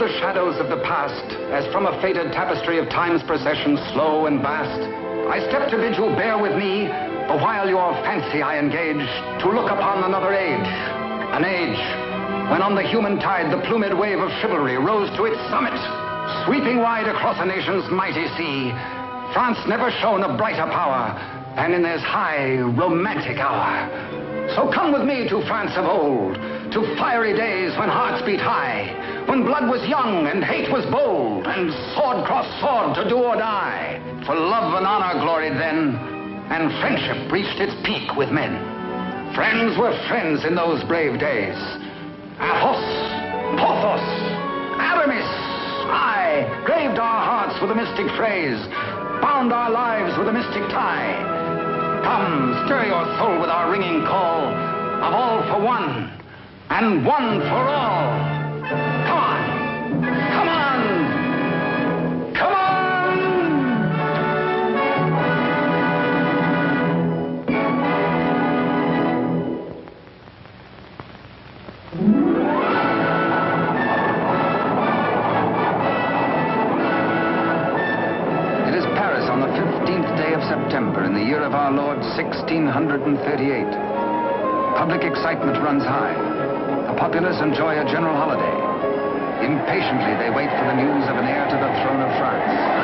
the shadows of the past, as from a faded tapestry of time's procession, slow and vast, I step to bid you bear with me, the while your fancy I engage, to look upon another age. An age when on the human tide the plumed wave of chivalry rose to its summit, sweeping wide across a nation's mighty sea. France never shone a brighter power than in this high, romantic hour. So come with me to France of old, to fiery days when hearts beat high, when blood was young and hate was bold, and sword crossed sword to do or die. For love and honor gloried then, and friendship reached its peak with men. Friends were friends in those brave days. Athos, Porthos, Aramis, aye, graved our hearts with a mystic phrase, bound our lives with a mystic tie. Come, stir your soul with our ringing call of all for one, and one for all. Come on, come on, come on! It is Paris on the 15th day of September in the year of our Lord 1638. Public excitement runs high. The populace enjoy a general holiday. Impatiently, they wait for the news of an heir to the throne of France.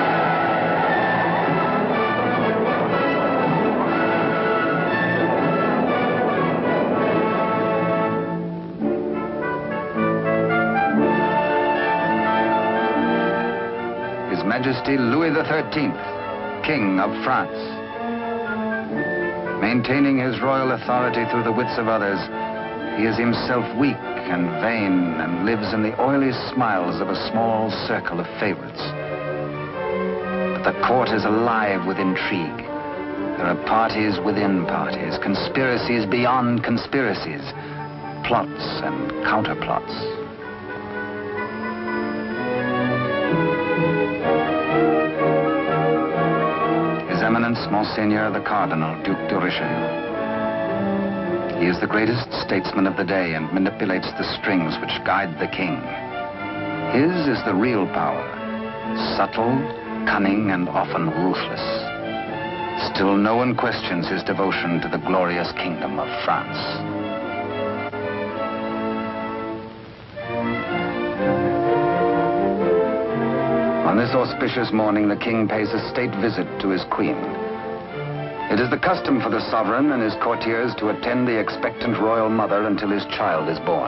His Majesty Louis XIII, King of France. Maintaining his royal authority through the wits of others, he is himself weak and vain and lives in the oily smiles of a small circle of favorites. But the court is alive with intrigue. There are parties within parties, conspiracies beyond conspiracies, plots and counterplots. His Eminence, Monseigneur the Cardinal, Duc de Richelieu. He is the greatest statesman of the day and manipulates the strings which guide the king. His is the real power, subtle, cunning, and often ruthless. Still, no one questions his devotion to the glorious kingdom of France. On this auspicious morning, the king pays a state visit to his queen. It is the custom for the sovereign and his courtiers to attend the expectant royal mother until his child is born.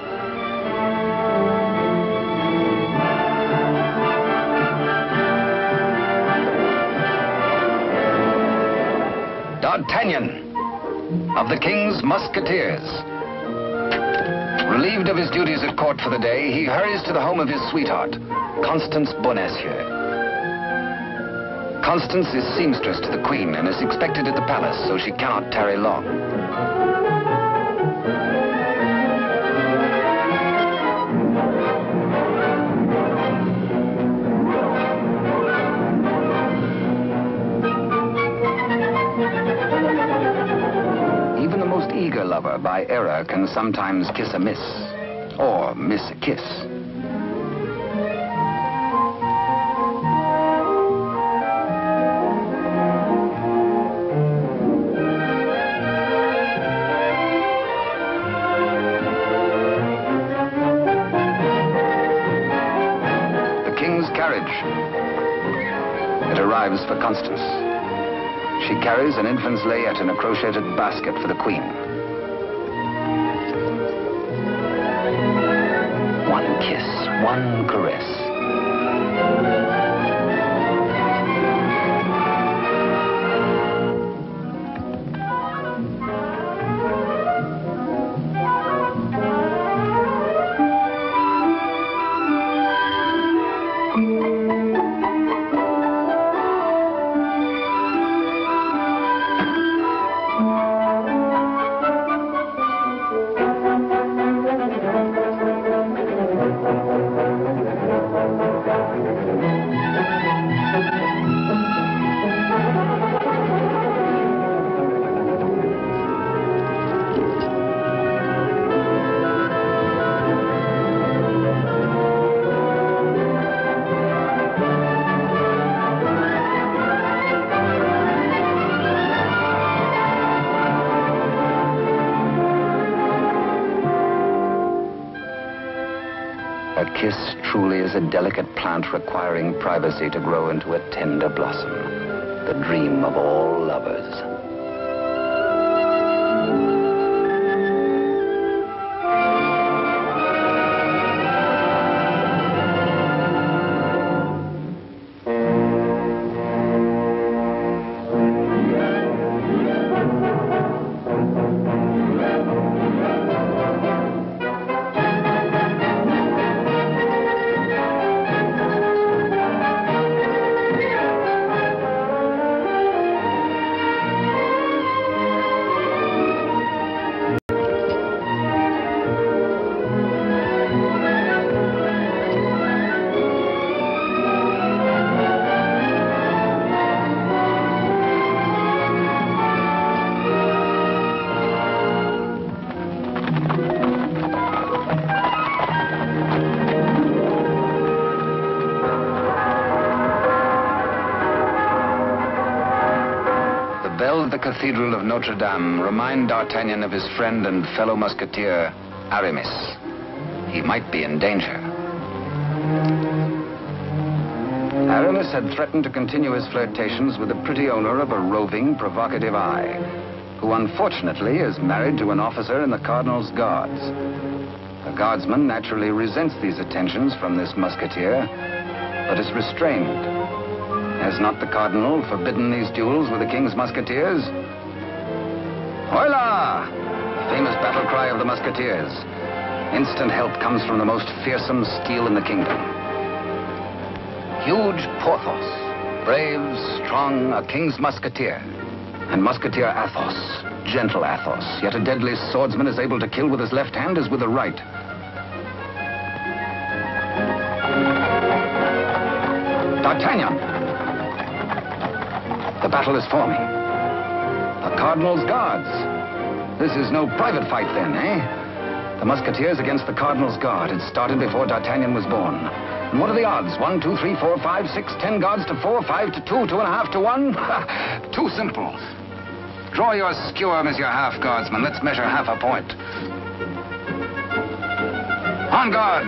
D'Artagnan, of the King's Musketeers. Relieved of his duties at court for the day, he hurries to the home of his sweetheart, Constance Bonacieux. Constance is seamstress to the Queen and is expected at the palace, so she cannot tarry long. Even the most eager lover, by error, can sometimes kiss a miss, or miss a kiss. It arrives for Constance. She carries an infant's layette in a crocheted basket for the Queen. One kiss, one caress. A kiss truly is a delicate plant requiring privacy to grow into a tender blossom, the dream of all lovers. The Cathedral of Notre Dame remind D'Artagnan of his friend and fellow musketeer, Aramis. He might be in danger. Aramis had threatened to continue his flirtations with the pretty owner of a roving, provocative eye, who unfortunately is married to an officer in the Cardinal's Guards. The guardsman naturally resents these attentions from this musketeer, but is restrained. Has not the Cardinal forbidden these duels with the King's Musketeers? Hola! Famous battle cry of the Musketeers. Instant help comes from the most fearsome steel in the kingdom. Huge Porthos, brave, strong, a King's Musketeer. And Musketeer Athos, gentle Athos, yet a deadly swordsman is able to kill with his left hand as with the right. D'Artagnan! The battle is forming. The Cardinal's Guards. This is no private fight then, eh? The Musketeers against the Cardinal's Guard. It started before D'Artagnan was born. And what are the odds? 1, 2, 3, 4, 5, 6, 10 guards to 4, 5 to 2, 2.5 to 1? Too simple. Draw your skewer, Monsieur Half Guardsman. Let's measure half a point. On guard!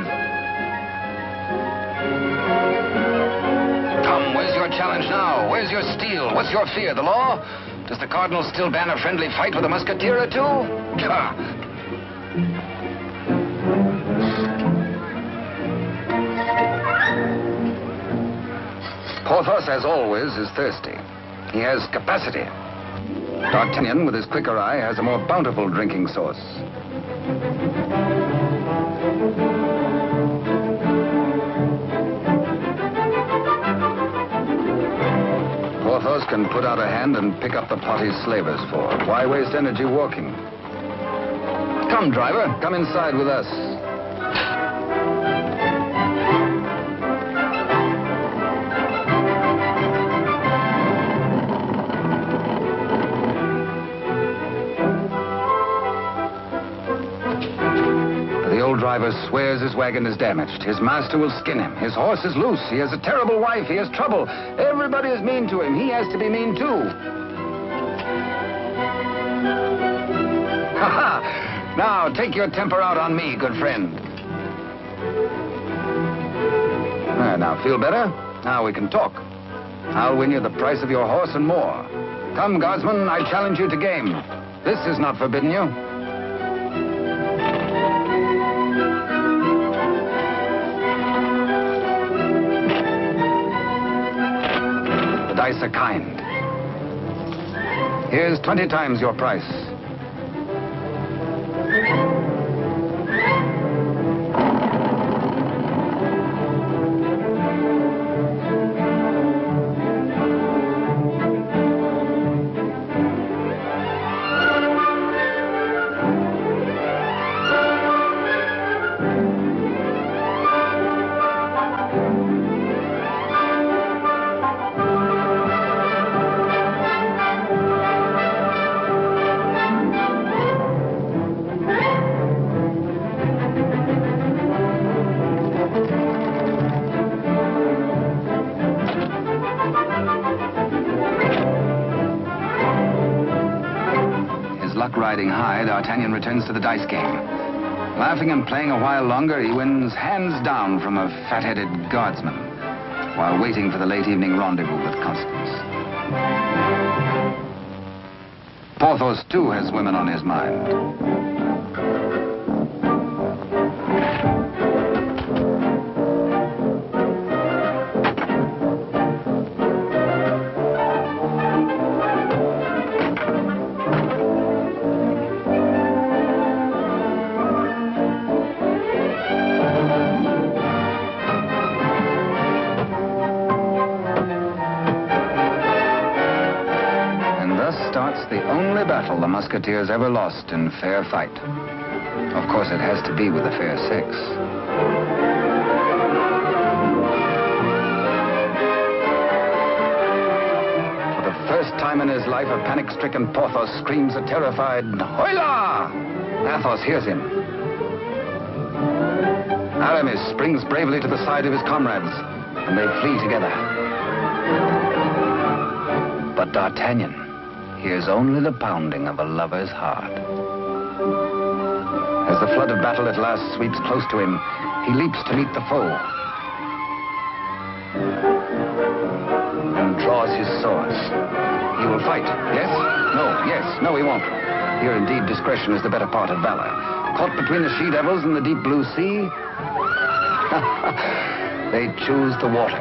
Come, where's your challenge now? Where's your steel? What's your fear? The law? Does the Cardinal still ban a friendly fight with a musketeer or two? Porthos, as always, is thirsty. He has capacity. D'Artagnan, with his quicker eye, has a more bountiful drinking source. Porthos can put out a hand and pick up the pot he's slavers for. Why waste energy walking? Come, driver, come inside with us. The old driver swears his wagon is damaged. His master will skin him. His horse is loose. He has a terrible wife. He has trouble. Everybody is mean to him. He has to be mean too. Ha ha! Now, take your temper out on me, good friend. Now, feel better? Now we can talk. I'll win you the price of your horse and more. Come, guardsman, I challenge you to game. This is not forbidden you. The dice are kind. Here's 20 times your price. Riding high, D'Artagnan returns to the dice game. Laughing and playing a while longer, he wins hands down from a fat-headed guardsman while waiting for the late evening rendezvous with Constance. Porthos, too, has women on his mind. The only battle the Musketeers ever lost in fair fight. Of course, it has to be with a fair six. For the first time in his life, a panic-stricken Porthos screams a terrified, "Hola!" Athos hears him. Aramis springs bravely to the side of his comrades, and they flee together. But D'Artagnan hears only the pounding of a lover's heart. As the flood of battle at last sweeps close to him, he leaps to meet the foe and draws his swords. He will fight, yes? No, yes, no, he won't. Here, indeed, discretion is the better part of valor. Caught between the she-devils and the deep blue sea, they choose the water.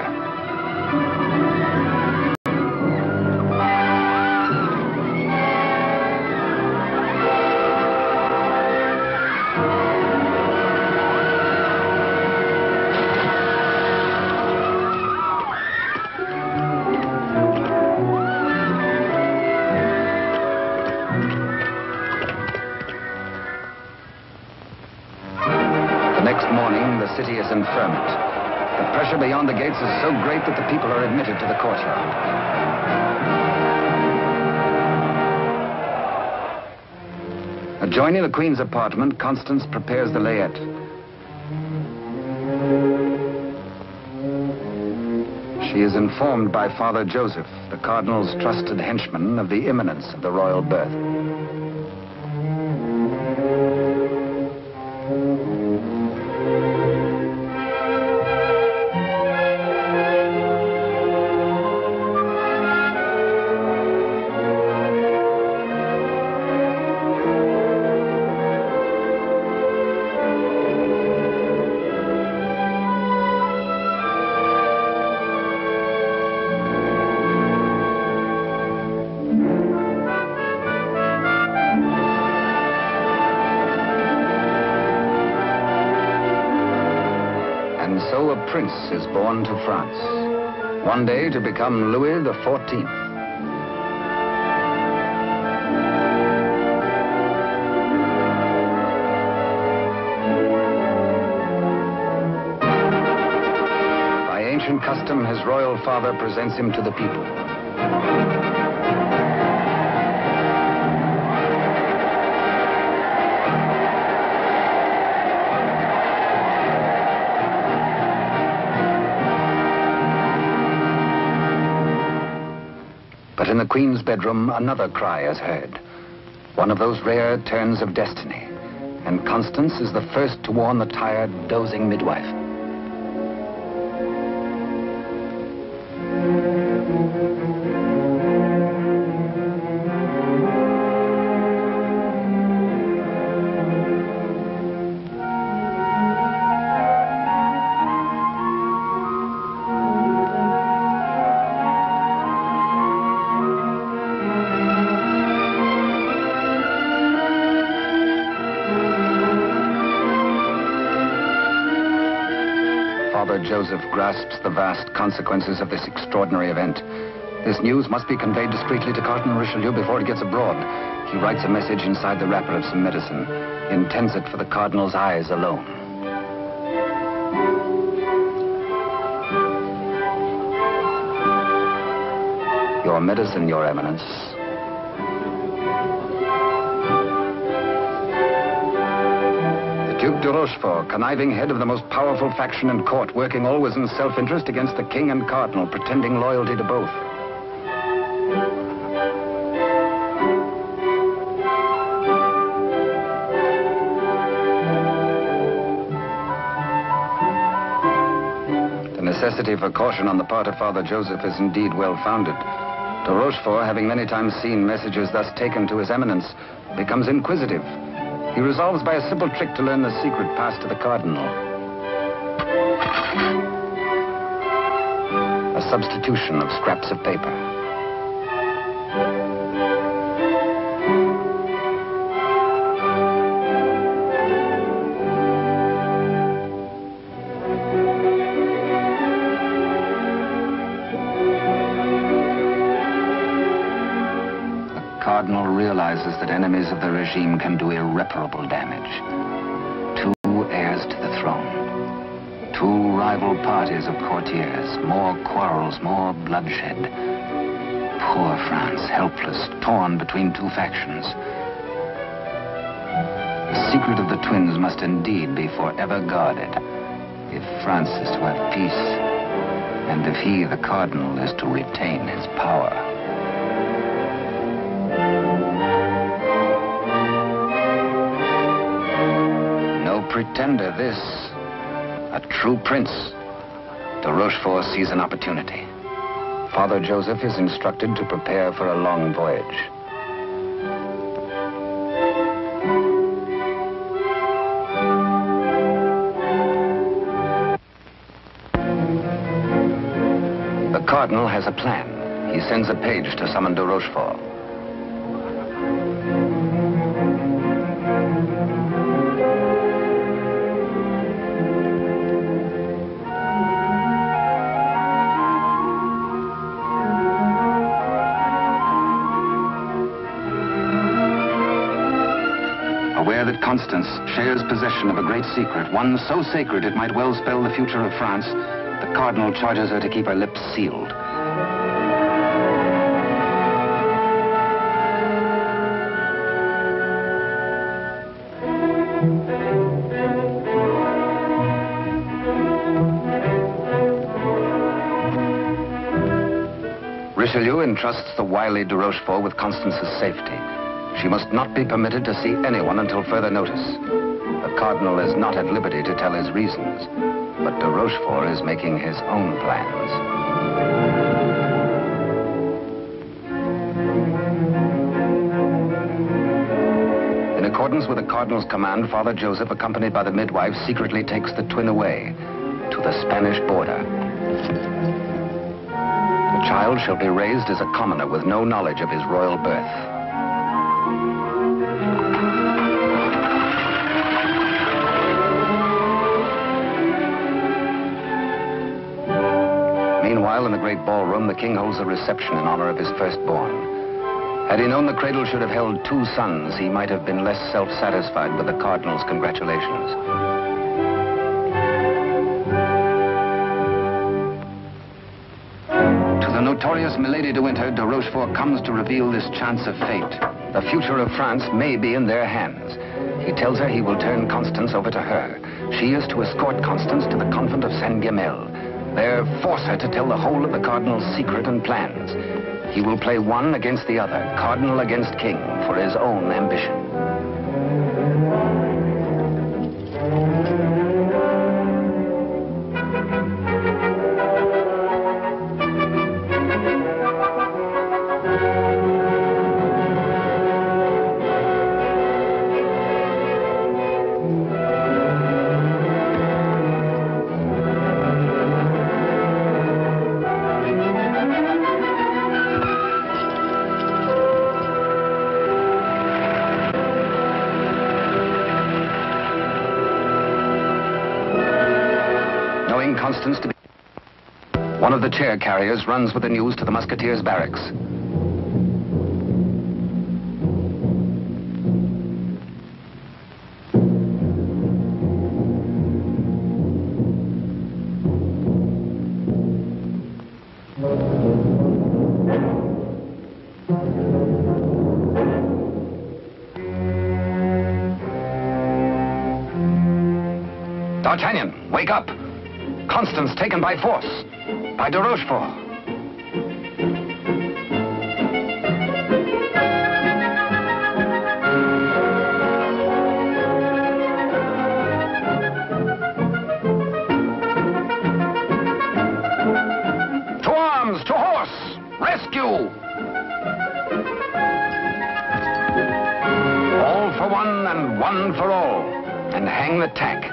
Next morning, the city is in ferment. The pressure beyond the gates is so great that the people are admitted to the courtyard. Adjoining the Queen's apartment, Constance prepares the layette. She is informed by Father Joseph, the Cardinal's trusted henchman, of the imminence of the royal birth. And so a prince is born to France, one day to become Louis XIV. By ancient custom, his royal father presents him to the people. But in the Queen's bedroom, another cry is heard. One of those rare turns of destiny. And Constance is the first to warn the tired, dozing midwife. Father Joseph grasps the vast consequences of this extraordinary event. This news must be conveyed discreetly to Cardinal Richelieu before it gets abroad. He writes a message inside the wrapper of some medicine. He intends it for the Cardinal's eyes alone. Your medicine, Your Eminence. Duke de Rochefort, conniving head of the most powerful faction in court, working always in self-interest against the king and cardinal, pretending loyalty to both. necessity for caution on the part of Father Joseph is indeed well-founded. De Rochefort, having many times seen messages thus taken to His Eminence, becomes inquisitive. He resolves by a simple trick to learn the secret passed to the Cardinal. A substitution of scraps of paper. Cardinal realizes that enemies of the regime can do irreparable damage. Two heirs to the throne. Two rival parties of courtiers. More quarrels, more bloodshed. Poor France, helpless, torn between two factions. The secret of the twins must indeed be forever guarded if France is to have peace, and if he, the Cardinal, is to retain his power. Pretender, this. A true prince. De Rochefort sees an opportunity. Father Joseph is instructed to prepare for a long voyage. The Cardinal has a plan. He sends a page to summon de Rochefort. Aware that Constance shares possession of a great secret, one so sacred it might well spell the future of France, the Cardinal charges her to keep her lips sealed. Richelieu entrusts the wily de Rochefort with Constance's safety. She must not be permitted to see anyone until further notice. The Cardinal is not at liberty to tell his reasons, but de Rochefort is making his own plans. In accordance with the Cardinal's command, Father Joseph, accompanied by the midwife, secretly takes the twin away to the Spanish border. The child shall be raised as a commoner with no knowledge of his royal birth. Meanwhile, in the great ballroom, the king holds a reception in honor of his firstborn. Had he known the cradle should have held two sons, he might have been less self-satisfied with the Cardinal's congratulations. To the notorious Milady de Winter, de Rochefort comes to reveal this chance of fate. The future of France may be in their hands. He tells her he will turn Constance over to her. She is to escort Constance to the convent of Saint-Guemel. There, force her to tell the whole of the Cardinal's secret and plans. He will play one against the other, Cardinal against King, for his own ambition. Constance to be... One of the chair carriers runs with the news to the Musketeers' barracks. D'Artagnan, wake up! Constance taken by force, by de Rochefort. All for one and one for all, and hang the tack.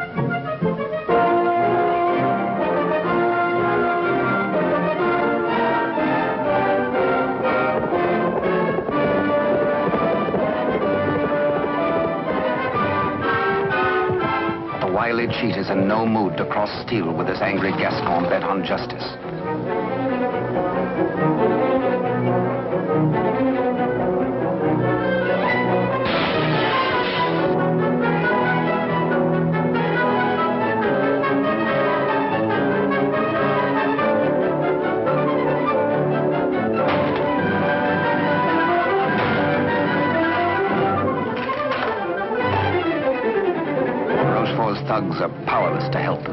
The wily cheat is in no mood to cross steel with this angry Gascon bent on justice. Thugs are powerless to help.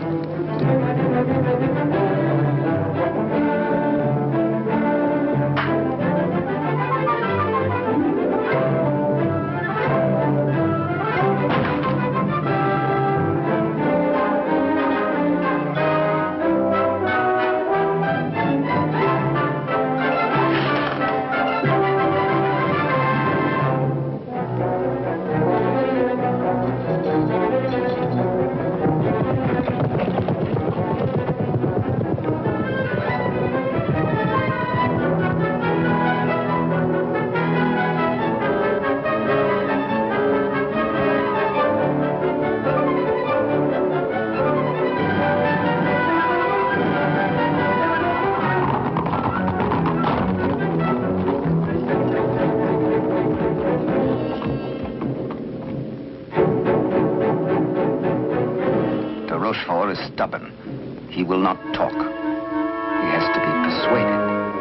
Is stubborn. He will not talk. He has to be persuaded.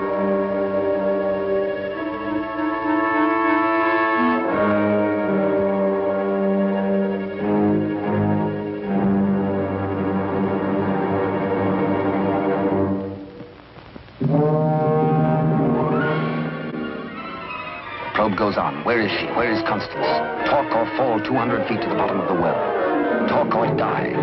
The probe goes on. Where is she? Where is Constance? Talk or fall 200 feet to the bottom of the well. Talk or die.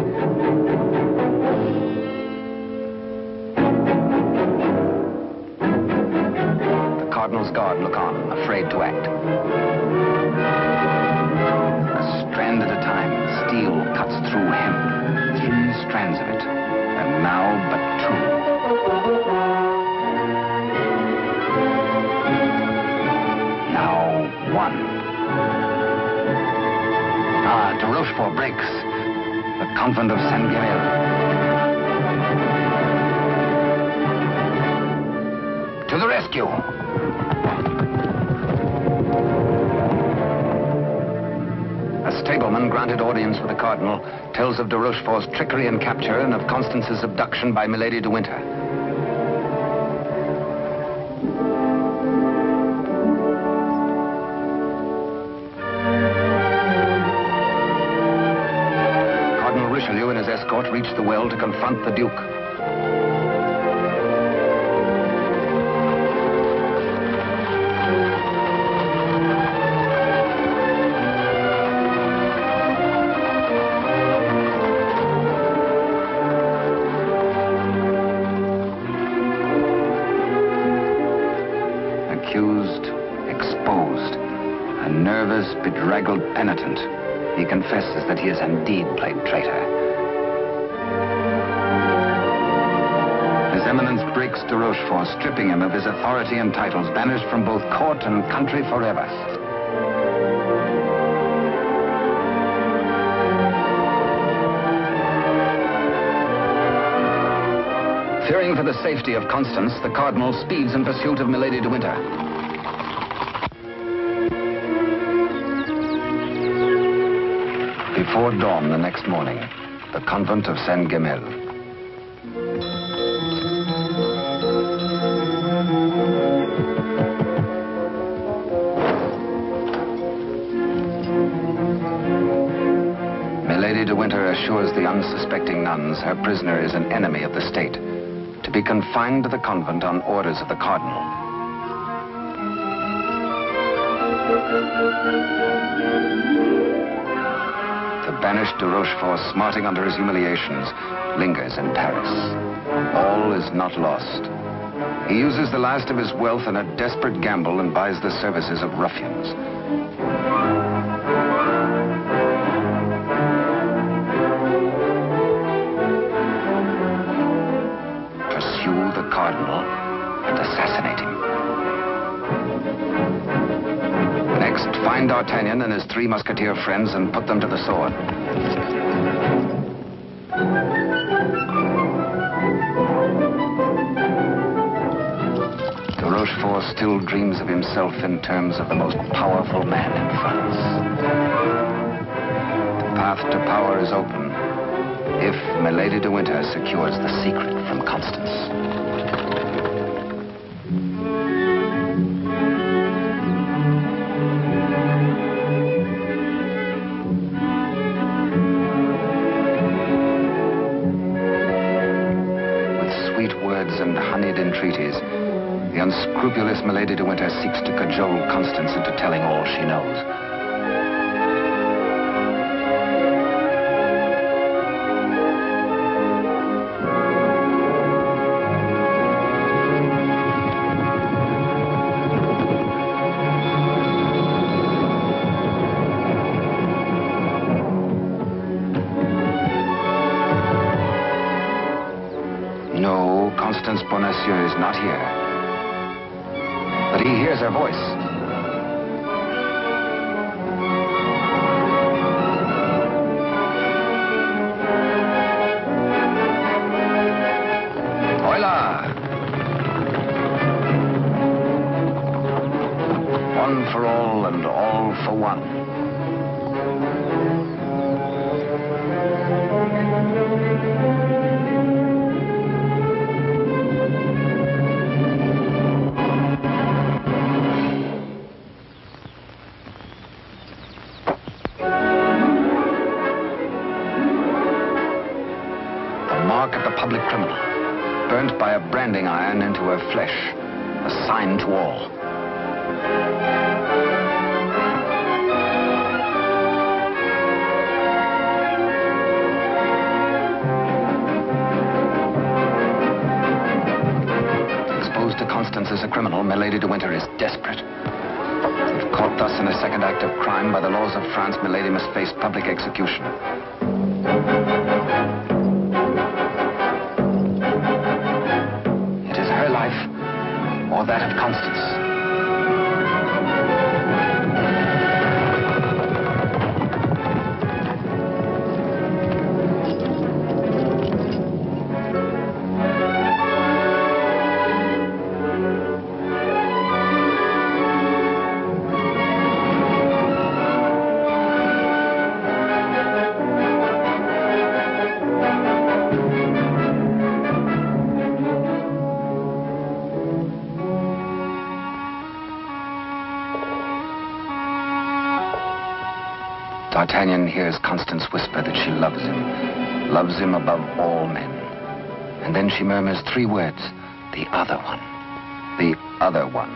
The Cardinal's guard look on, afraid to act. A strand at a time, steel cuts through hemp. 3 strands of it, and now but 2. Now 1. De Rochefort breaks. The convent of Saint-Gamel. To the rescue! A stableman granted audience with the Cardinal tells of de Rochefort's trickery and capture and of Constance's abduction by Milady de Winter. Richelieu and his escort reached the well to confront the Duke. Accused, exposed, a nervous, bedraggled penitent. He confesses that he has indeed played traitor. His Eminence breaks de Rochefort, stripping him of his authority and titles, banished from both court and country forever. Fearing for the safety of Constance, the Cardinal speeds in pursuit of Milady de Winter. Before dawn the next morning, the convent of Saint-Gamel. Milady de Winter assures the unsuspecting nuns her prisoner is an enemy of the state, to be confined to the convent on orders of the Cardinal. The banished de Rochefort, smarting under his humiliations, lingers in Paris. All is not lost. He uses the last of his wealth in a desperate gamble and buys the services of ruffians. Pursue the cardinal and assassinate him. Next, find D'Artagnan and his three musketeer friends and put them to the sword. Rochefort still dreams of himself in terms of the most powerful man in France. The path to power is open if Milady de Winter secures the secret from Constance. With sweet words and honeyed entreaties, the unscrupulous Milady de Winter seeks to cajole Constance into telling all she knows. No, Constance Bonacieux is not here. But he hears her voice. Hola! One for all and all for one. Mark of the public criminal, burnt by a branding iron into her flesh, a sign to all. Exposed to Constance as a criminal, Milady de Winter is desperate. If caught thus in a second act of crime, by the laws of France, Milady must face public execution. Or that of Constance. D'Artagnan hears Constance whisper that she loves him above all men. And then she murmurs three words, the other one, the other one.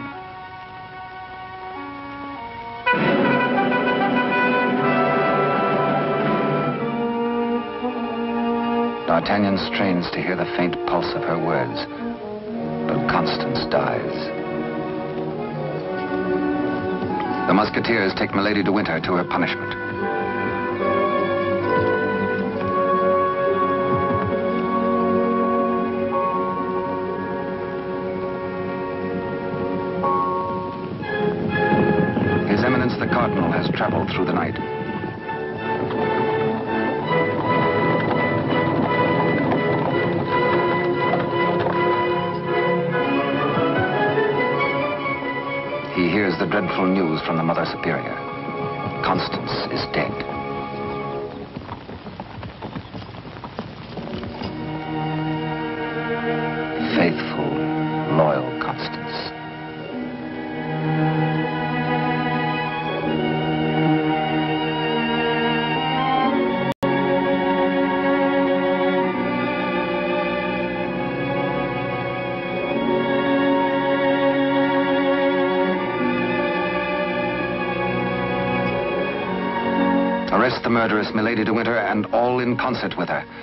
D'Artagnan strains to hear the faint pulse of her words, but Constance dies. The Musketeers take Milady de Winter to her punishment. His Eminence the Cardinal has traveled through the night. He hears the dreadful news from the Mother Superior. Constance is dead. Faithful, loyal Constance. Arrest the murderess, Milady de Winter, and all in concert with her.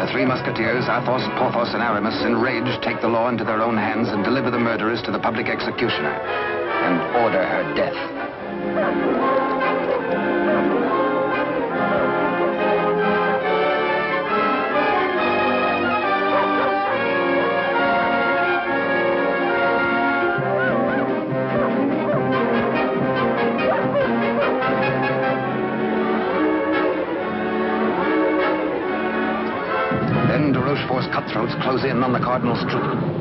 Three Musketeers, Athos, Porthos, and Aramis, enraged, take the law into their own hands and deliver the murderers to the public executioner and order her death. Then de Rochefort's cutthroats close in on the Cardinal's troop.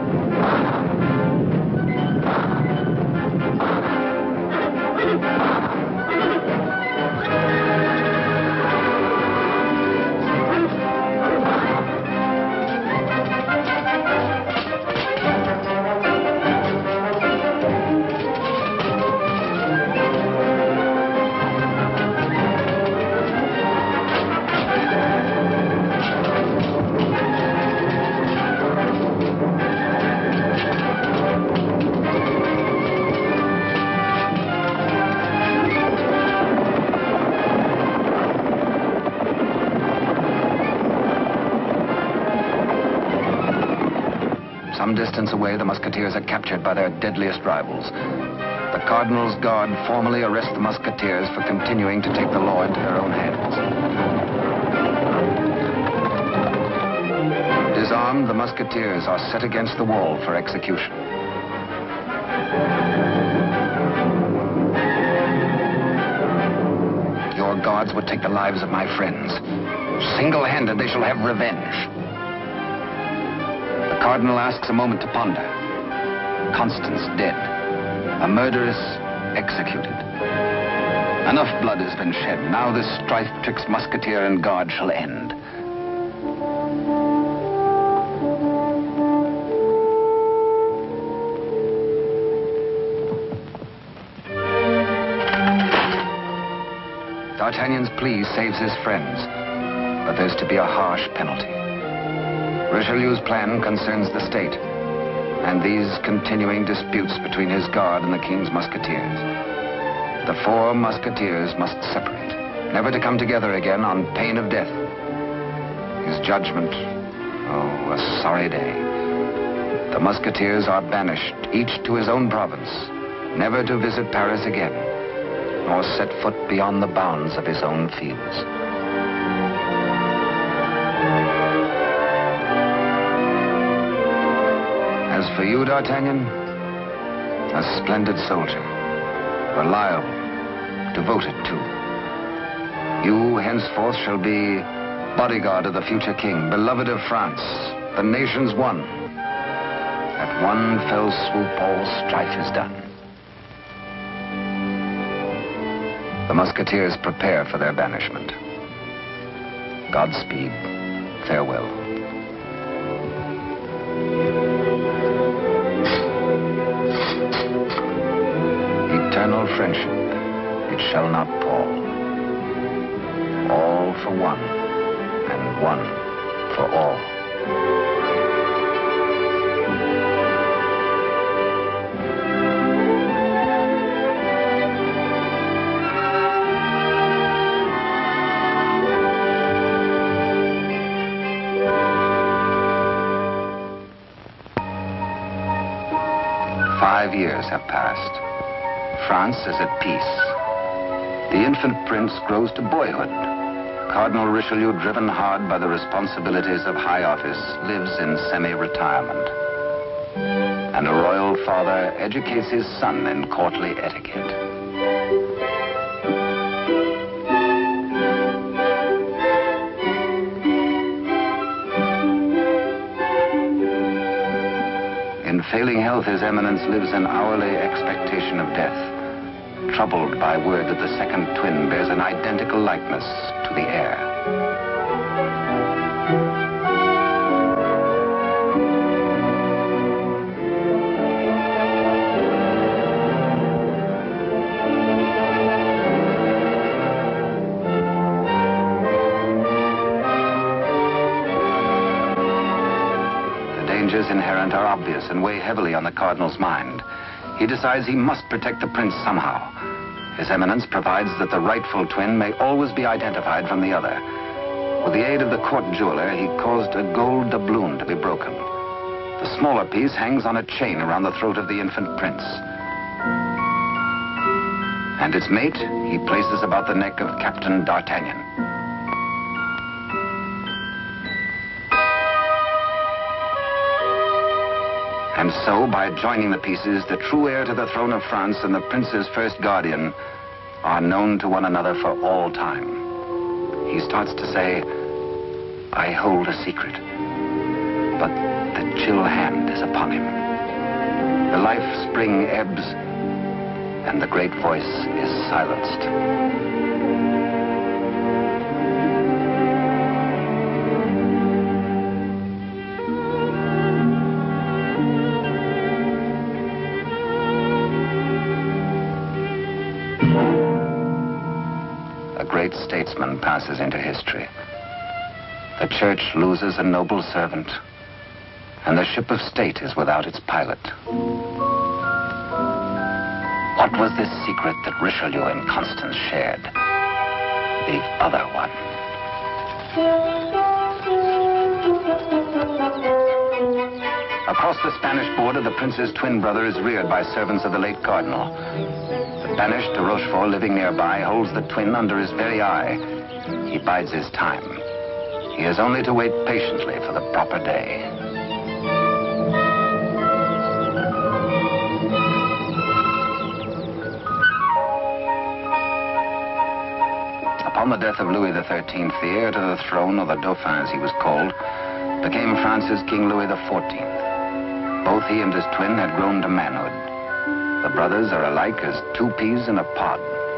Some distance away, the Musketeers are captured by their deadliest rivals. The Cardinal's Guard formally arrest the Musketeers for continuing to take the law into their own hands. Disarmed, the Musketeers are set against the wall for execution. Your guards would take the lives of my friends. Single-handed, they shall have revenge. The Cardinal asks a moment to ponder. Constance dead. A murderess executed. Enough blood has been shed. Now this strife twixt Musketeer and Guard shall end. D'Artagnan's plea saves his friends, but there's to be a harsh penalty. Richelieu's plan concerns the state, and these continuing disputes between his guard and the king's musketeers. The four musketeers must separate, never to come together again on pain of death. His judgment, oh, a sorry day. The musketeers are banished, each to his own province, never to visit Paris again, nor set foot beyond the bounds of his own fields. As for you, D'Artagnan, a splendid soldier, reliable, devoted too. You henceforth shall be bodyguard of the future king, beloved of France, the nation's one. At one fell swoop, all strife is done. The Musketeers prepare for their banishment. Godspeed, farewell. Eternal friendship, it shall not pall. All for one, and one for all. "5 years have passed. France is at peace. The infant prince grows to boyhood. Cardinal Richelieu, driven hard by the responsibilities of high office, lives in semi-retirement. And a royal father educates his son in courtly etiquette. In failing health, His Eminence lives in hourly expectation of death, troubled by word that the second twin bears an identical likeness to the heir. The dangers inherent are obvious and weigh heavily on the Cardinal's mind. He decides he must protect the prince somehow. His Eminence provides that the rightful twin may always be identified from the other. With the aid of the court jeweler, he caused a gold doubloon to be broken. The smaller piece hangs on a chain around the throat of the infant prince. And its mate he places about the neck of Captain D'Artagnan. And so, by joining the pieces, the true heir to the throne of France and the prince's first guardian are known to one another for all time. He starts to say, I hold a secret, but the chill hand is upon him. The life spring ebbs, and the great voice is silenced. A great statesman passes into history. The church loses a noble servant, and the ship of state is without its pilot. What was this secret that Richelieu and Constance shared? The other one. Across the Spanish border, the prince's twin brother is reared by servants of the late cardinal. The banished de Rochefort, living nearby, holds the twin under his very eye. He bides his time. He has only to wait patiently for the proper day. Upon the death of Louis XIII, the heir to the throne, or the Dauphin as he was called, became France's King Louis XIV. Both he and his twin had grown to manhood. The brothers are alike as two peas in a pod.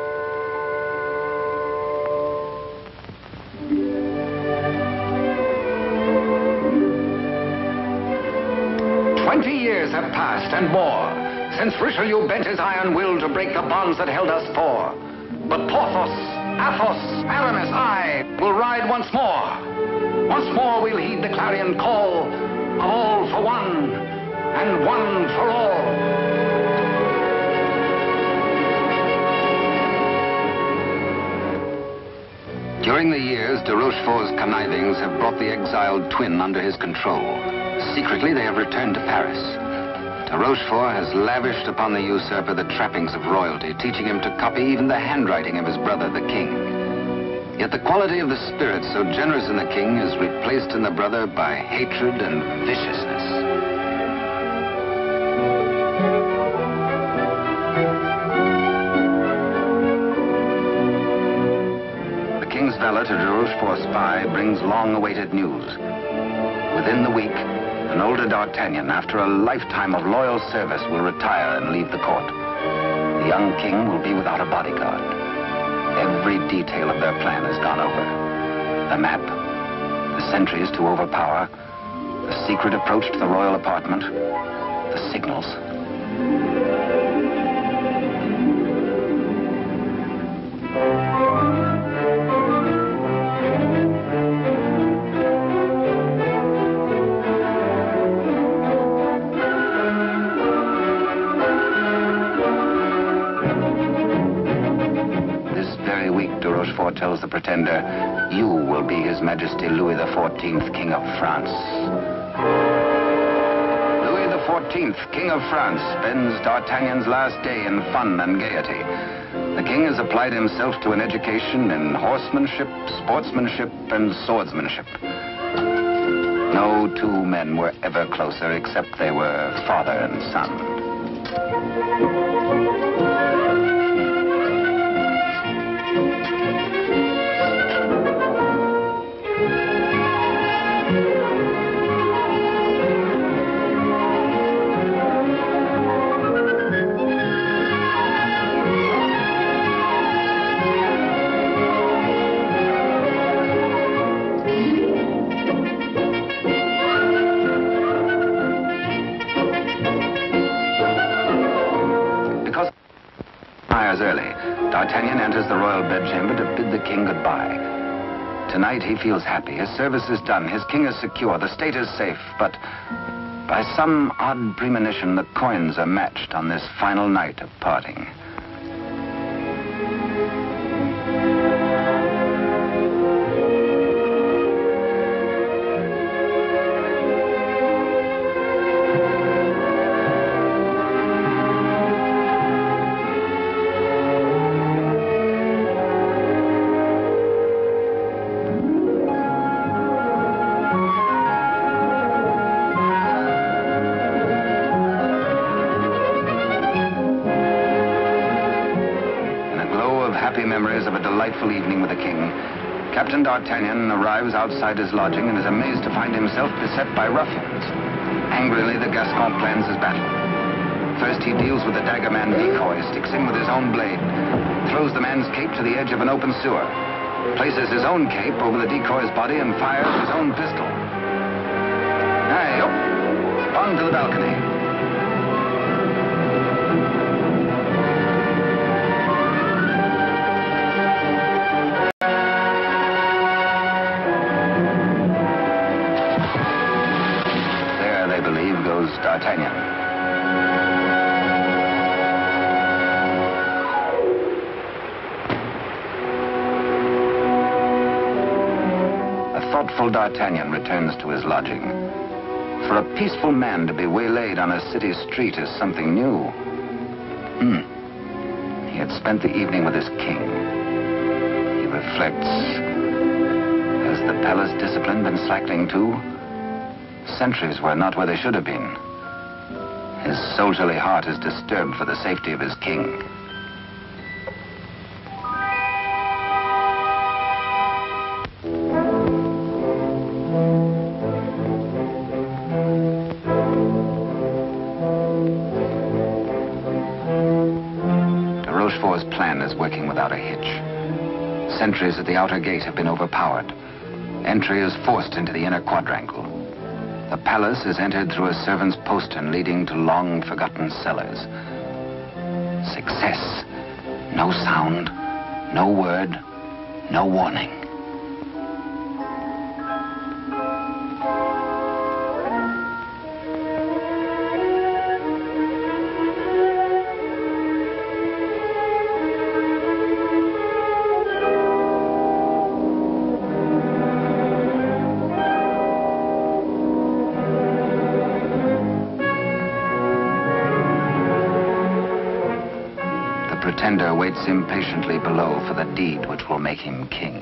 Years have passed and more since Richelieu bent his iron will to break the bonds that held us four. But Porthos, Athos, Aramis, I will ride once more. Once more we'll heed the clarion call of all for one and one for all. During the years, de Rochefort's connivings have brought the exiled twin under his control. Secretly, they have returned to Paris. De Rochefort has lavished upon the usurper the trappings of royalty, teaching him to copy even the handwriting of his brother, the king. Yet the quality of the spirit so generous in the king is replaced in the brother by hatred and viciousness. The king's valet, a de Rochefort spy, brings long-awaited news. Within the week, an older D'Artagnan, after a lifetime of loyal service, will retire and leave the court. The young king will be without a bodyguard. Every detail of their plan has gone over. The map, the sentries to overpower, the secret approach to the royal apartment, the signals. Rochefort tells the pretender, you will be His Majesty Louis XIV, King of France. Louis XIV, King of France, spends D'Artagnan's last day in fun and gaiety. The king has applied himself to an education in horsemanship, sportsmanship, and swordsmanship. No two men were ever closer, except they were father and son. Early, D'Artagnan enters the royal bedchamber to bid the king goodbye. Tonight he feels happy. His service is done. His king is secure. The state is safe. But by some odd premonition, the coins are matched on this final night of parting. memories of a delightful evening with the king, Captain D'Artagnan arrives outside his lodging and is amazed to find himself beset by ruffians. Angrily, the Gascon plans his battle. First, he deals with the dagger-man decoy, sticks him with his own blade, throws the man's cape to the edge of an open sewer, places his own cape over the decoy's body and fires his own pistol. Aye, up, on to the balcony. There, they believe, goes D'Artagnan. Thoughtful D'Artagnan returns to his lodging. For a peaceful man to be waylaid on a city street is something new. He had spent the evening with his king. He reflects. Has the palace discipline been slackening too? Sentries were not where they should have been. His soldierly heart is disturbed for the safety of his king. Rochefort's plan is working without a hitch. Sentries at the outer gate have been overpowered. Entry is forced into the inner quadrangle. The palace is entered through a servant's postern leading to long-forgotten cellars. Success. No sound, no word, no warning. Pretender waits impatiently below for the deed which will make him king.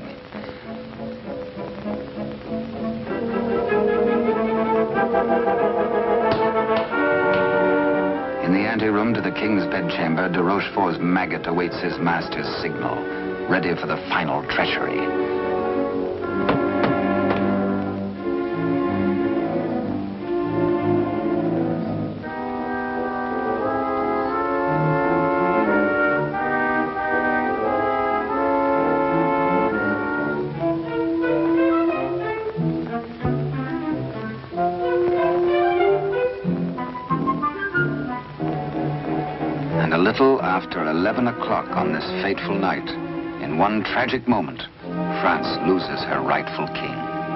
In the anteroom to the king's bedchamber, de Rochefort's maggot awaits his master's signal, ready for the final treachery. And a little after 11 o'clock on this fateful night, in one tragic moment, France loses her rightful king.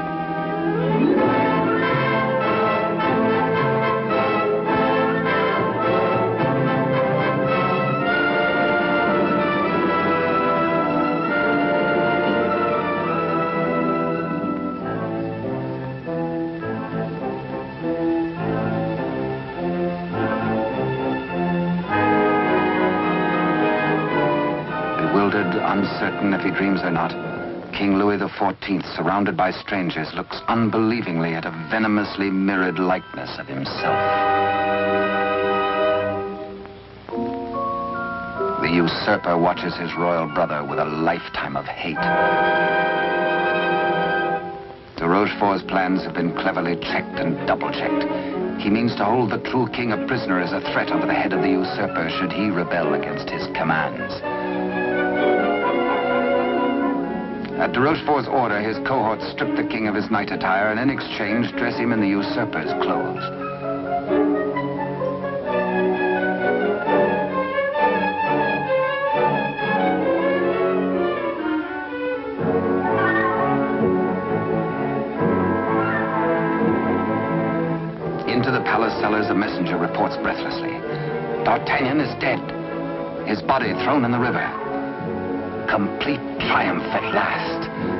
Uncertain if he dreams or not, King Louis XIV, surrounded by strangers, looks unbelievingly at a venomously mirrored likeness of himself. The usurper watches his royal brother with a lifetime of hate. De Rochefort's plans have been cleverly checked and double-checked. He means to hold the true king a prisoner as a threat over the head of the usurper should he rebel against his commands. At de Rochefort's order, his cohorts strip the king of his night attire and in exchange dress him in the usurper's clothes. Into the palace cellars, a messenger reports breathlessly. D'Artagnan is dead. His body thrown in the river. Complete triumph at last.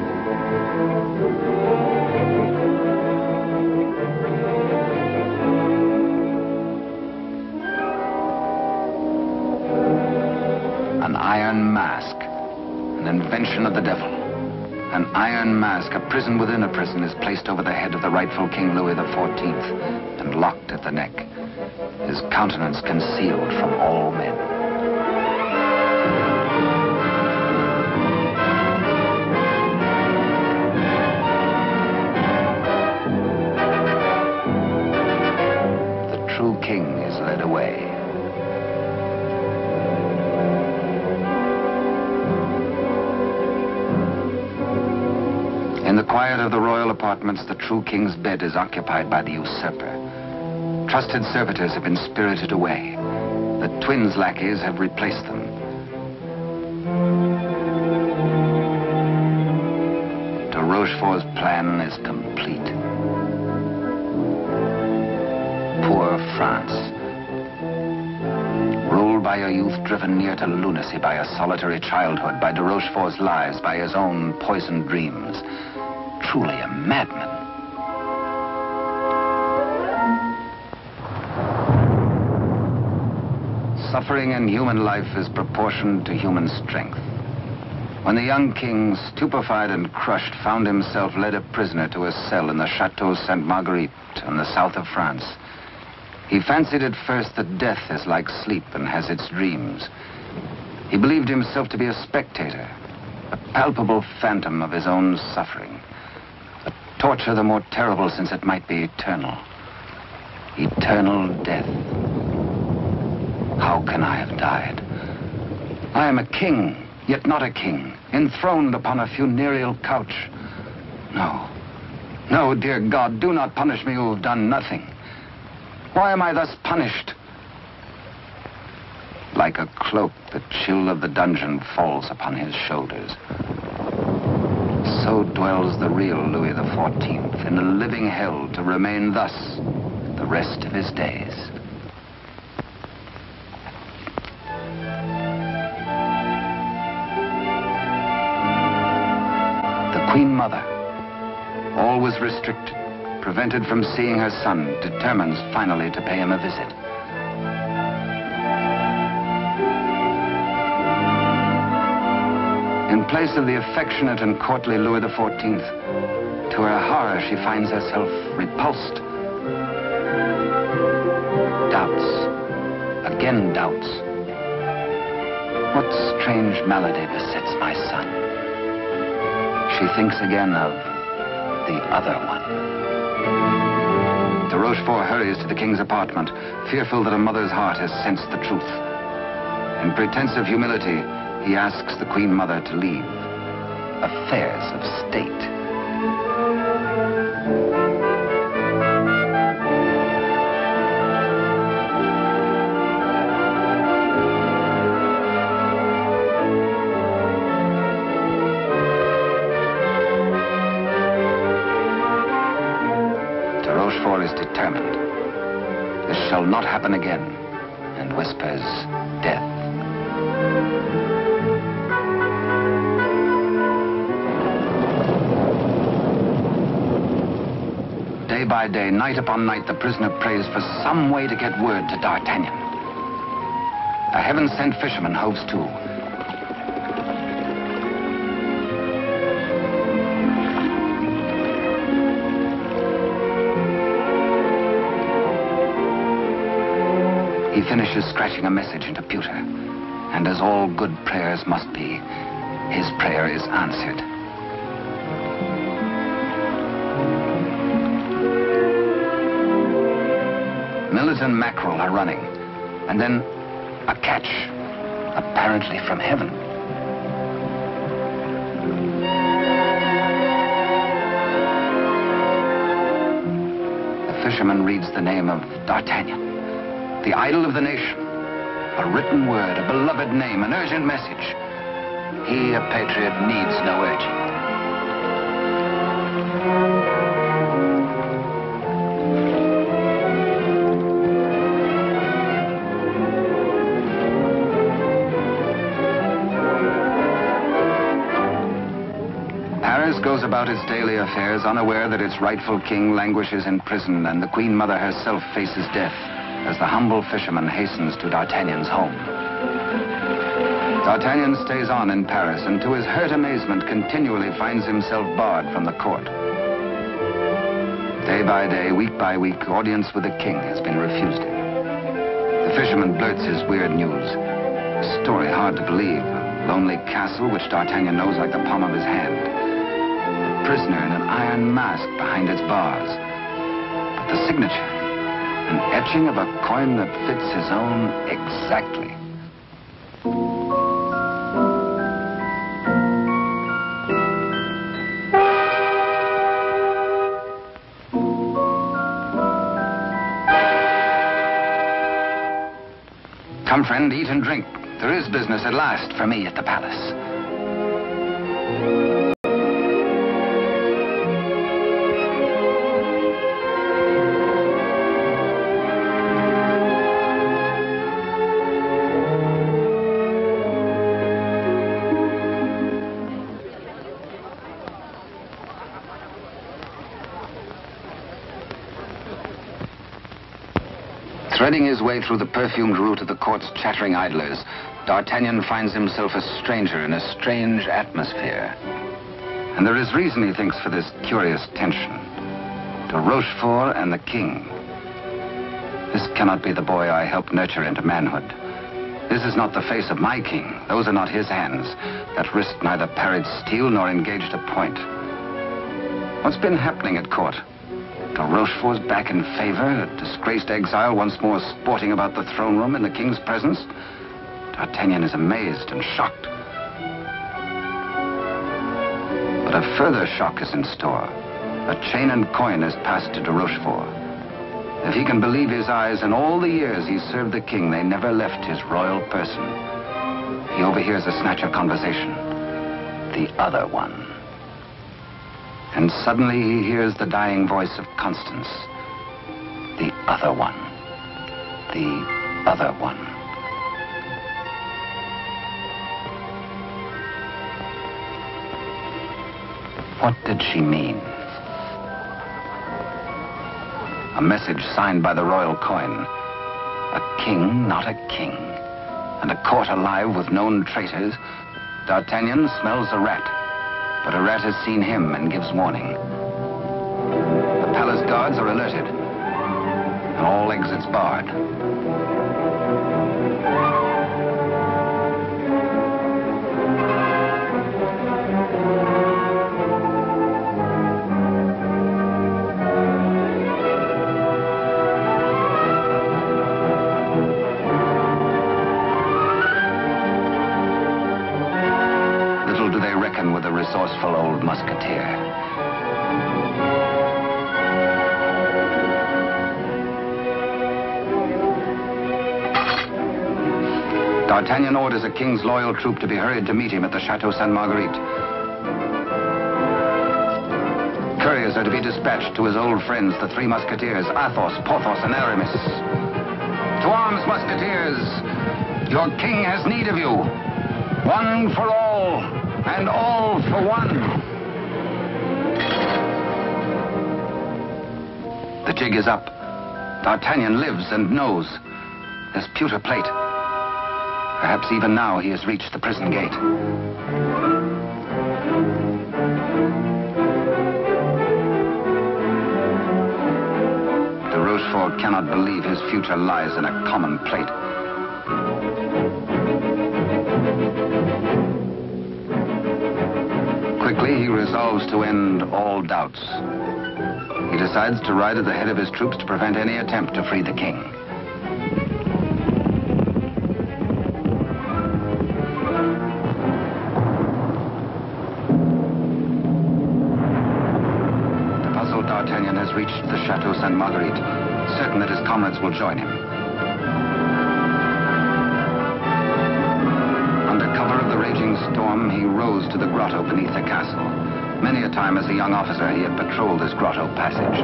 An iron mask, an invention of the devil. An iron mask, a prison within a prison, is placed over the head of the rightful King Louis XIV and locked at the neck, his countenance concealed from all men. true king is led away. In the quiet of the royal apartments, the true king's bed is occupied by the usurper. Trusted servitors have been spirited away. The twins' lackeys have replaced them. De Rochefort's plan is complete. Poor France. Ruled by a youth driven near to lunacy by a solitary childhood, by de Rochefort's lies, by his own poisoned dreams. Truly a madman. Suffering in human life is proportioned to human strength. When the young king, stupefied and crushed, found himself led a prisoner to a cell in the Chateau Sainte-Marguerite in the south of France, he fancied at first that death is like sleep and has its dreams. He believed himself to be a spectator, a palpable phantom of his own suffering. A torture the more terrible since it might be eternal. Eternal death. How can I have died? I am a king, yet not a king, enthroned upon a funereal couch. No, no, dear God, do not punish me who have done nothing. Why am I thus punished? Like a cloak, the chill of the dungeon falls upon his shoulders. So dwells the real Louis XIV in a living hell, to remain thus the rest of his days. The Queen Mother, always restricted, prevented from seeing her son, determines finally to pay him a visit. In place of the affectionate and courtly Louis XIV, to her horror, she finds herself repulsed. Doubts, again doubts. What strange malady besets my son? She thinks again of the other one. De Rochefort hurries to the king's apartment, fearful that a mother's heart has sensed the truth. In pretense of humility, he asks the Queen Mother to leave affairs of state. De Rochefort is determined. This shall not happen again, and whispers death. Day by day, night upon night, the prisoner prays for some way to get word to D'Artagnan. A heaven-sent fisherman hoves to. He finishes scratching a message into pewter, and as all good prayers must be, his prayer is answered. Millet and mackerel are running, and then a catch, apparently from heaven. The fisherman reads the name of D'Artagnan, the idol of the nation. A written word, a beloved name, an urgent message. He, a patriot, needs no urging. Paris goes about its daily affairs, unaware that its rightful king languishes in prison, and the Queen Mother herself faces death as the humble fisherman hastens to D'Artagnan's home. D'Artagnan stays on in Paris, and to his hurt amazement continually finds himself barred from the court. Day by day, week by week, audience with the king has been refused him. The fisherman blurts his weird news. A story hard to believe. A lonely castle which D'Artagnan knows like the palm of his hand. A prisoner in an iron mask behind its bars. But the signature, An etching of a coin that fits his own exactly. Come, friend, eat and drink. There is business at last for me at the palace. Threading his way through the perfumed route of the court's chattering idlers, D'Artagnan finds himself a stranger in a strange atmosphere. And there is reason, he thinks, for this curious tension. De Rochefort and the king. This cannot be the boy I helped nurture into manhood. This is not the face of my king. Those are not his hands that risked neither parried steel nor engaged a point. What's been happening at court? De Rochefort's back in favor, a disgraced exile once more sporting about the throne room in the king's presence. D'Artagnan is amazed and shocked. But a further shock is in store. A chain and coin is passed to de Rochefort. If he can believe his eyes, in all the years he served the king, they never left his royal person. He overhears a snatch of conversation. The other one. And suddenly he hears the dying voice of Constance. The other one. The other one. What did she mean? A message signed by the royal coin. A king, not a king. And a court alive with known traitors. D'Artagnan smells a rat. But a rat has seen him and gives warning. The palace guards are alerted, and all exits barred. With a resourceful old musketeer. D'Artagnan orders a king's loyal troop to be hurried to meet him at the Chateau Sainte Marguerite. Couriers are to be dispatched to his old friends, the Three Musketeers, Athos, Porthos, and Aramis. To arms, musketeers! Your king has need of you. One for all. And all for one. The jig is up. D'Artagnan lives and knows. There's pewter plate. Perhaps even now he has reached the prison gate. De Rochefort cannot believe his future lies in a common plate. Quickly, he resolves to end all doubts. He decides to ride at the head of his troops to prevent any attempt to free the king. The puzzled D'Artagnan has reached the Chateau Sainte Marguerite, certain that his comrades will join him. Under cover of the raging storm, he rose to the grotto beneath the castle. Many a time as a young officer, he had patrolled this grotto passage.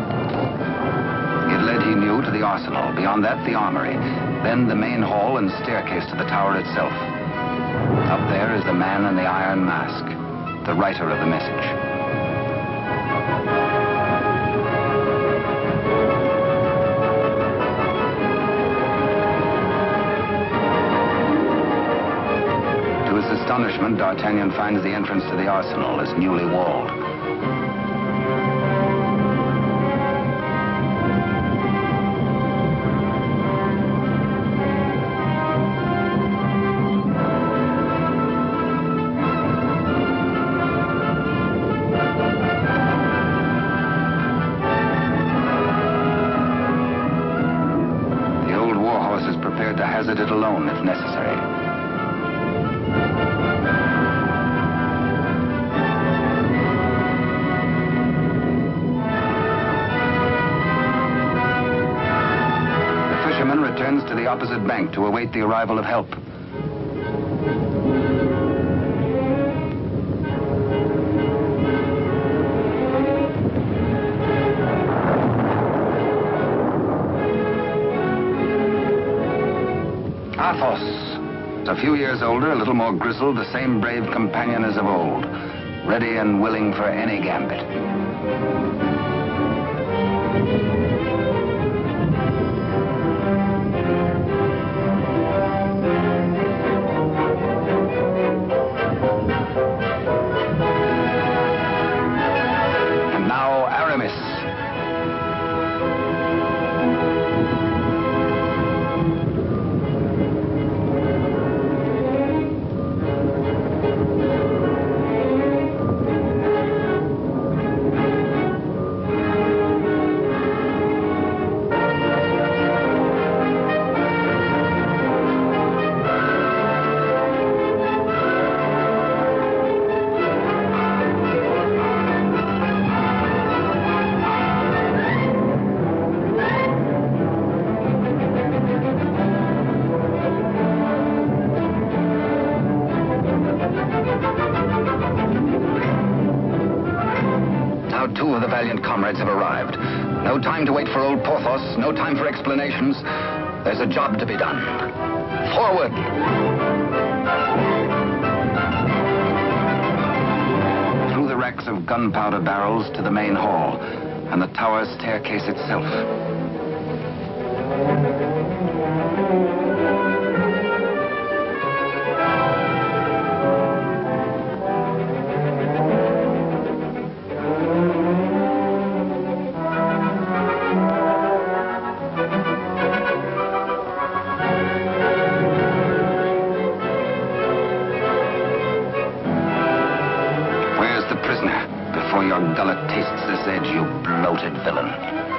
It led, he knew, to the arsenal. Beyond that, the armory. Then the main hall and staircase to the tower itself. Up there is the man in the iron mask, the writer of the message. Astonishment, D'Artagnan finds the entrance to the arsenal is newly walled. deposit it alone if necessary. The fisherman returns to the opposite bank to await the arrival of help. Athos, a few years older, a little more grizzled, the same brave companion as of old, ready and willing for any gambit. And now Aramis. Two of the valiant comrades have arrived. No time to wait for old Porthos, no time for explanations. There's a job to be done. Forward! Through the racks of gunpowder barrels to the main hall, and the tower staircase itself. Before your gullet tastes this edge, you bloated villain.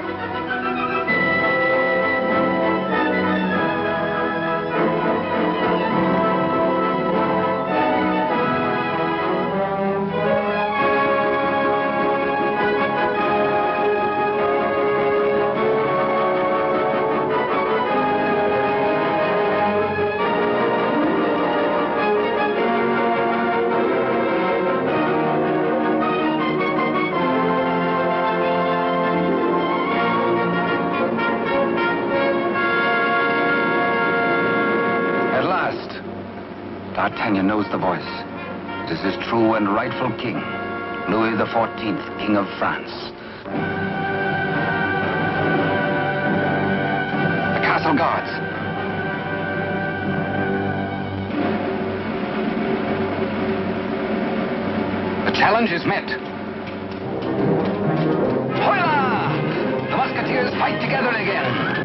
D'Artagnan knows the voice. It is his true and rightful king, Louis XIV, King of France. The castle guards. The challenge is met. Hola! The Musketeers fight together again.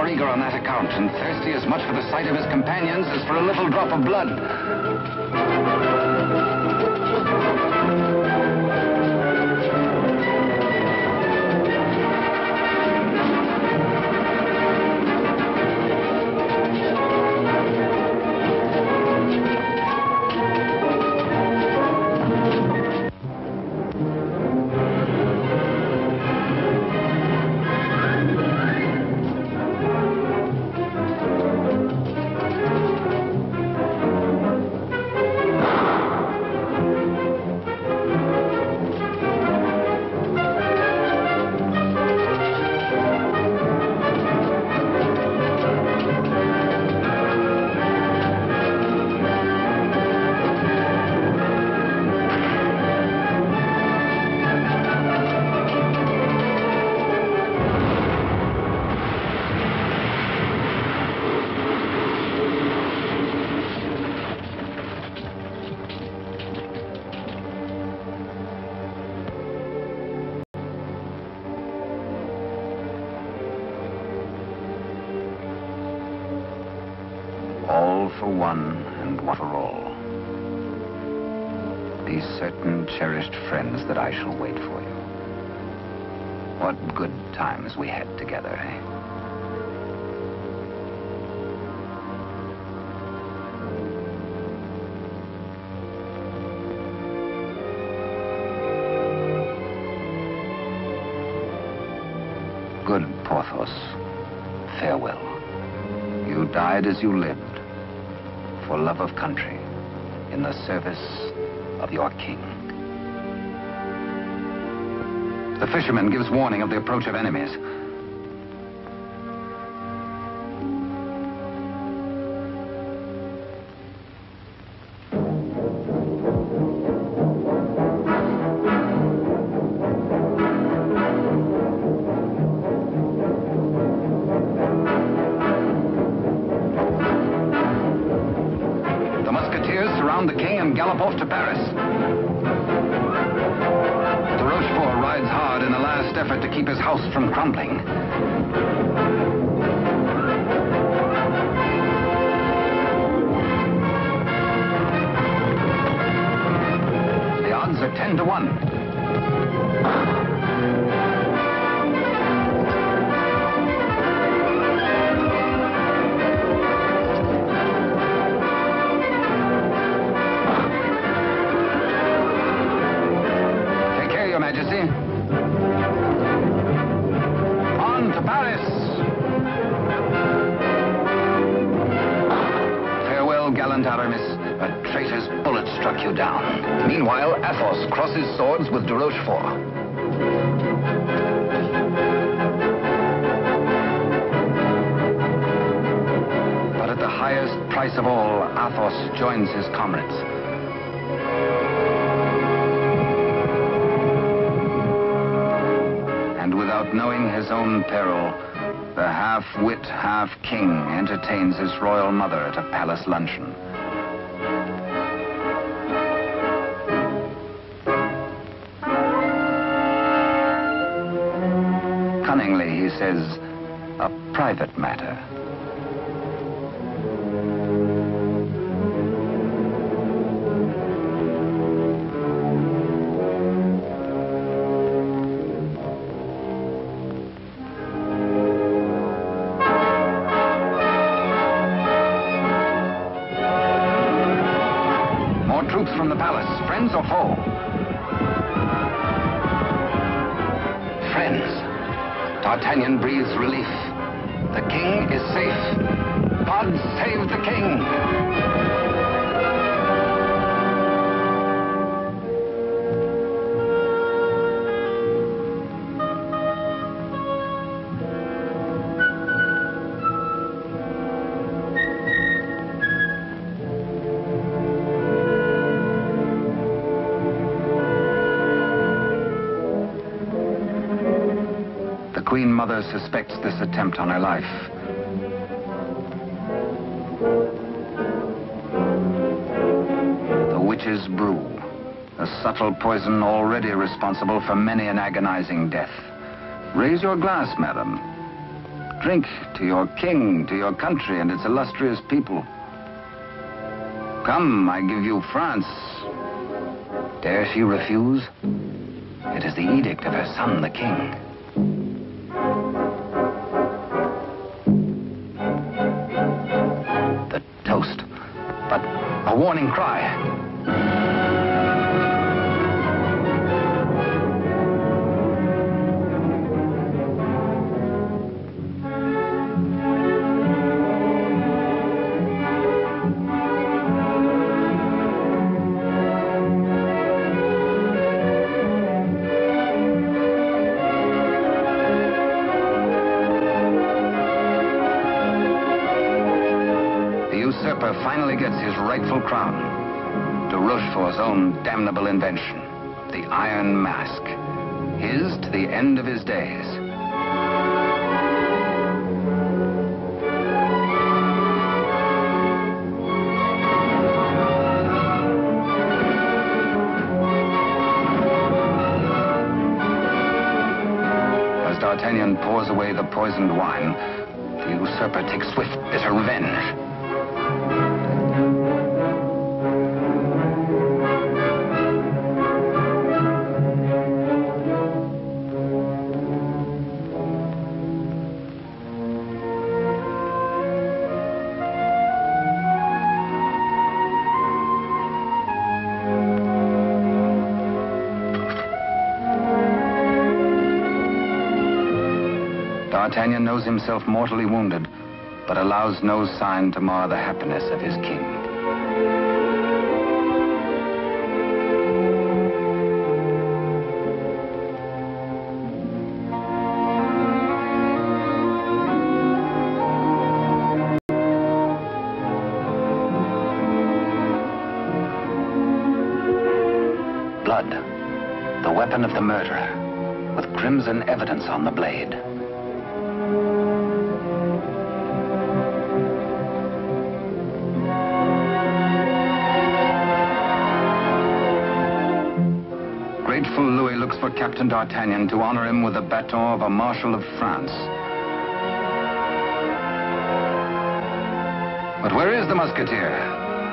more eager on that account, and thirsty as much for the sight of his companions as for a little drop of blood. All for one and one for all. These certain cherished friends that I shall wait for you. What good times we had together, eh? Good Porthos, farewell. You died as you lived, for love of country, in the service of your king. The fisherman gives warning of the approach of enemies. The king and gallop off to Paris. De Rochefort rides hard in a last effort to keep his house from crumbling. The odds are 10 to 1. Majesty. On to Paris. Farewell, gallant Aramis. A traitor's bullet struck you down. Meanwhile, Athos crosses swords with de Rochefort. But at the highest price of all, Athos joins his comrades. Without knowing his own peril, the half-wit, half-king entertains his royal mother at a palace luncheon. Cunningly, he says, a private matter. Troops from the palace, friends or foe? Friends. D'Artagnan breathes relief. The king is safe. God save the king! Queen Mother suspects this attempt on her life. The witch's brew, a subtle poison already responsible for many an agonizing death. Raise your glass, madam. Drink to your king, to your country and its illustrious people. Come, I give you France. Dare she refuse? It is the edict of her son, the king. The toast, but a warning cry. Finally gets his rightful crown. De Rochefort's own damnable invention, the Iron Mask, his to the end of his days. As D'Artagnan pours away the poisoned wine, the usurper takes swift, bitter revenge. D'Artagnan knows himself mortally wounded, but allows no sign to mar the happiness of his king. Blood, the weapon of the murderer, with crimson evidence on the blade. Grateful Louis looks for Captain D'Artagnan to honor him with the baton of a Marshal of France. But where is the Musketeer?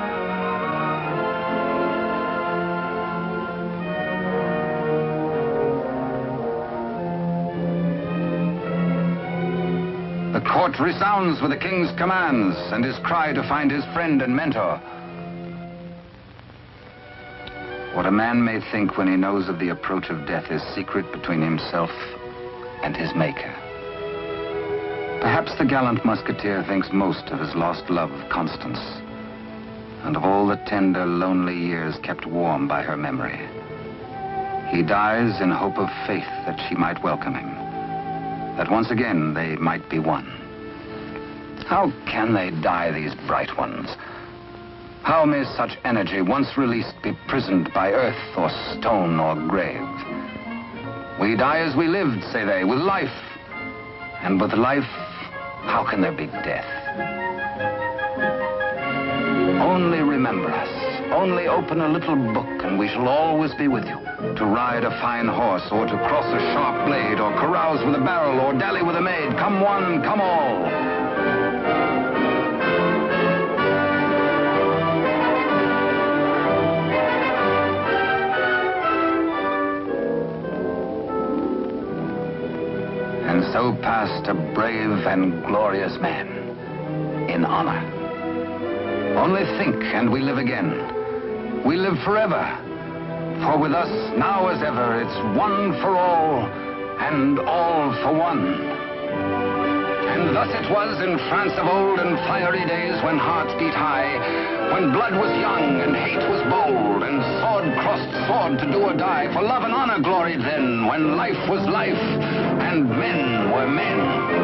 The court resounds with the king's commands and his cry to find his friend and mentor. What a man may think when he knows of the approach of death is secret between himself and his maker. Perhaps the gallant Musketeer thinks most of his lost love, Constance, and of all the tender, lonely years kept warm by her memory. He dies in hope of faith that she might welcome him, that once again they might be one. How can they die, these bright ones? How may such energy, once released, be prisoned by earth or stone or grave? We die as we lived, say they, with life. And with life, how can there be death? Only remember us. Only open a little book and we shall always be with you. To ride a fine horse, or to cross a sharp blade, or carouse with a barrel, or dally with a maid. Come one, come all. And so passed a brave and glorious man, in honor. Only think, and we live again. We live forever. For with us, now as ever, it's one for all, and all for one. And thus it was in France of old, in fiery days when hearts beat high, when blood was young and hate was bold, and sword crossed sword to do or die, for love and honor gloried then, when life was life, and men were men.